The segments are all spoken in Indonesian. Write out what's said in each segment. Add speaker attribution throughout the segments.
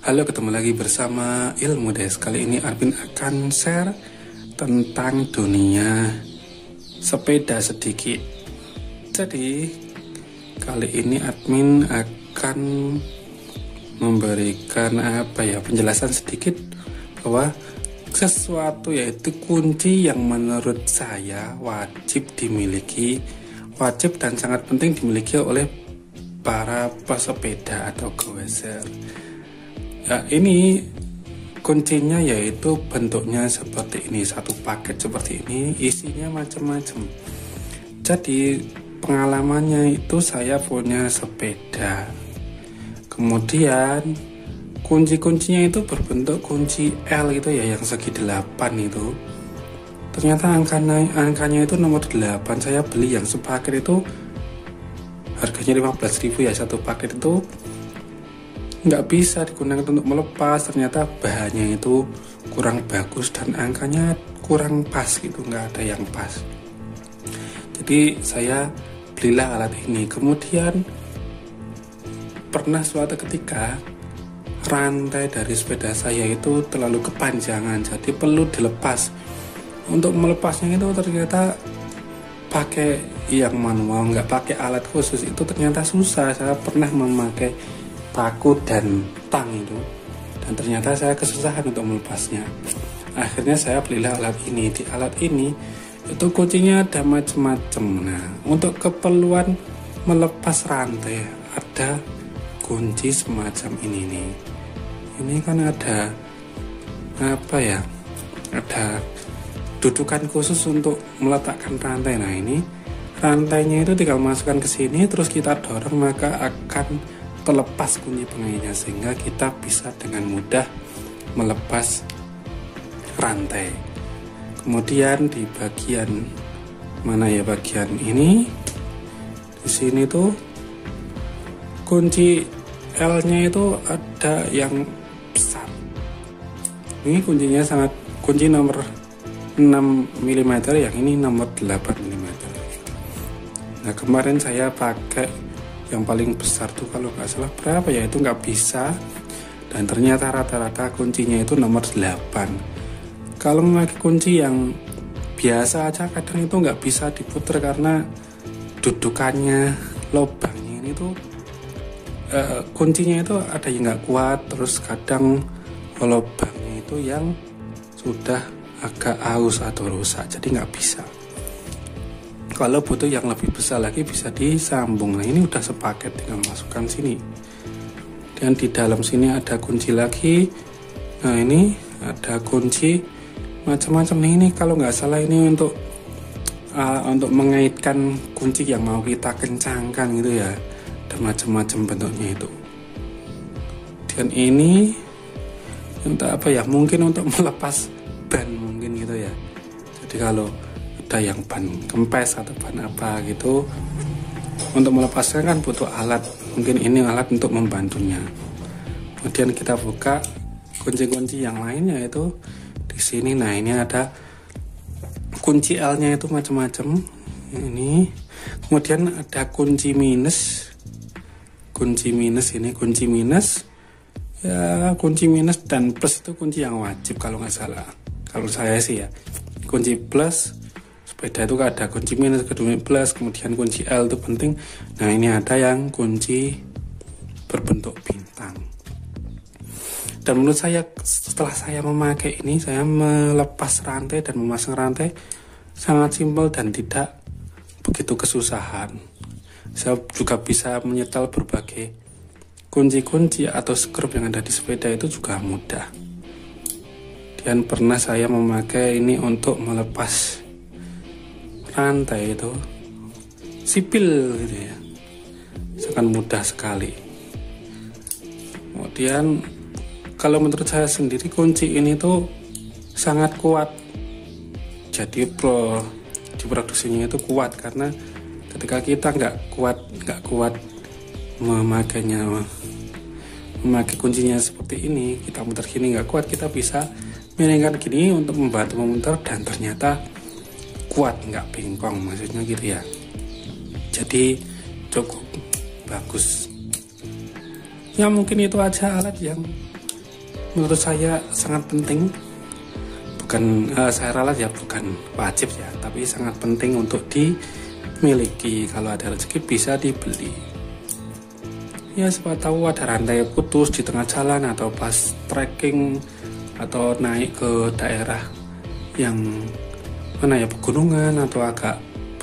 Speaker 1: Halo, ketemu lagi bersama Ilmu Des. Kali ini Arvin akan share tentang dunia sepeda sedikit. Jadi, kali ini admin akan memberikan penjelasan sedikit bahwa sesuatu yaitu kunci yang menurut saya wajib dan sangat penting dimiliki oleh para pesepeda atau goeser. Ya, ini kuncinya yaitu bentuknya seperti ini, satu paket seperti ini, isinya macam-macam. Jadi pengalamannya itu saya punya sepeda, kemudian kunci-kuncinya itu berbentuk kunci L itu ya, yang segi 8 itu. Ternyata angkanya itu nomor 8. Saya beli yang sepaket itu harganya 15.000 ya, satu paket itu nggak bisa digunakan untuk melepas. Ternyata bahannya itu kurang bagus dan angkanya kurang pas gitu, nggak ada yang pas. Jadi saya belilah alat ini. Kemudian pernah suatu ketika rantai dari sepeda saya itu terlalu kepanjangan, jadi perlu dilepas. Untuk melepasnya itu ternyata pakai yang manual, nggak pakai alat khusus, itu ternyata susah. Saya pernah memakai paku dan tang itu, dan ternyata saya kesusahan untuk melepasnya. Akhirnya saya belilah alat ini. Di alat ini itu kuncinya ada macam-macam. Nah, untuk keperluan melepas rantai ada kunci semacam ini nih. Ini kan ada ada dudukan khusus untuk meletakkan rantai. Nah, ini rantainya itu tinggal masukkan ke sini, terus kita dorong, maka akan terlepas kunci pengainya, sehingga kita bisa dengan mudah melepas rantai. Kemudian di bagian bagian ini, di sini tuh kunci L-nya itu ada yang besar. Ini kunci nomor 6 mm, yang ini nomor 8 mm. Nah, kemarin saya pakai yang paling besar tuh, kalau nggak salah berapa ya, itu nggak bisa, dan ternyata rata-rata kuncinya itu nomor 8. Kalau memakai kunci yang biasa aja kadang itu nggak bisa diputar karena dudukannya, lubangnya ini tuh kuncinya itu ada yang nggak kuat, terus kadang lubangnya itu yang sudah agak aus atau rusak, jadi nggak bisa. Kalau butuh yang lebih besar lagi bisa disambung. Nah, ini udah sepaket, tinggal masukkan sini. Dan di dalam sini ada kunci lagi. Nah, ini ada kunci macam-macam. Ini kalau nggak salah ini untuk mengaitkan kunci yang mau kita kencangkan gitu ya. Ada macam-macam bentuknya itu. Dan ini untuk mungkin untuk melepas ban mungkin gitu ya. Jadi kalau ada yang ban kempes atau ban apa gitu, untuk melepasnya kan butuh alat, mungkin ini alat untuk membantunya. Kemudian kita buka kunci-kunci yang lainnya itu di sini. Nah, ini ada kunci L-nya itu macam-macam ini. Kemudian ada kunci minus ini kunci minus ya, kunci minus dan plus itu kunci yang wajib kalau nggak salah, kalau saya sih ya. Kunci plus sepeda itu ada kunci minus, kunci plus, kemudian kunci L itu penting. Nah, ini ada yang kunci berbentuk bintang. Dan menurut saya setelah saya memakai ini, saya melepas rantai dan memasang rantai sangat simpel dan tidak begitu kesusahan. Saya juga bisa menyetel berbagai kunci-kunci atau skrup yang ada di sepeda itu juga mudah. Dan pernah saya memakai ini untuk melepas rantai itu sipil gitu ya, sangat mudah sekali. Kemudian kalau menurut saya sendiri kunci ini tuh sangat kuat, jadi diproduksinya itu kuat, karena ketika kita nggak kuat memakai kuncinya seperti ini, kita muter gini nggak kuat, kita bisa miringkan gini untuk membantu memutar, dan ternyata kuat, nggak bengkong, maksudnya gitu ya. Jadi cukup bagus. Ya, mungkin itu aja alat yang menurut saya sangat penting. Bukan saya ralat ya, bukan wajib ya, tapi sangat penting untuk dimiliki. Kalau ada rezeki bisa dibeli. Ya siapa tahu ada rantai putus di tengah jalan atau pas trekking atau naik ke daerah yang mana ya, pegunungan atau agak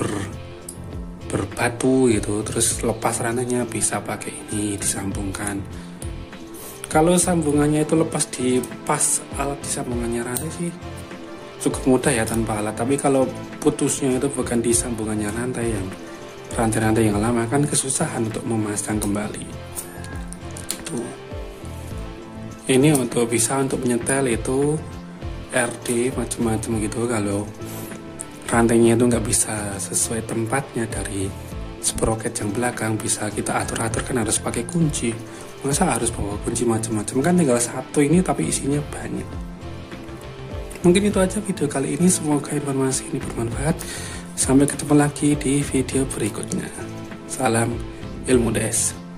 Speaker 1: berbatu gitu, terus lepas rantainya, bisa pakai ini disambungkan. Kalau sambungannya itu lepas di pas alat disambungannya rantai sih cukup mudah ya tanpa alat. Tapi kalau putusnya itu bukan di sambungannya rantai, yang rantai-rantai yang lama, kan kesusahan untuk memasang kembali. Tuh. Ini untuk bisa untuk menyetel itu RD macam-macam gitu. Kalau rantainya itu nggak bisa sesuai tempatnya dari sprocket yang belakang, bisa kita atur-atur, kan harus pakai kunci. Masa harus bawa kunci macam-macam, kan tinggal satu ini tapi isinya banyak. Mungkin itu aja video kali ini, semoga informasi ini bermanfaat. Sampai ketemu lagi di video berikutnya. Salam ilmu des.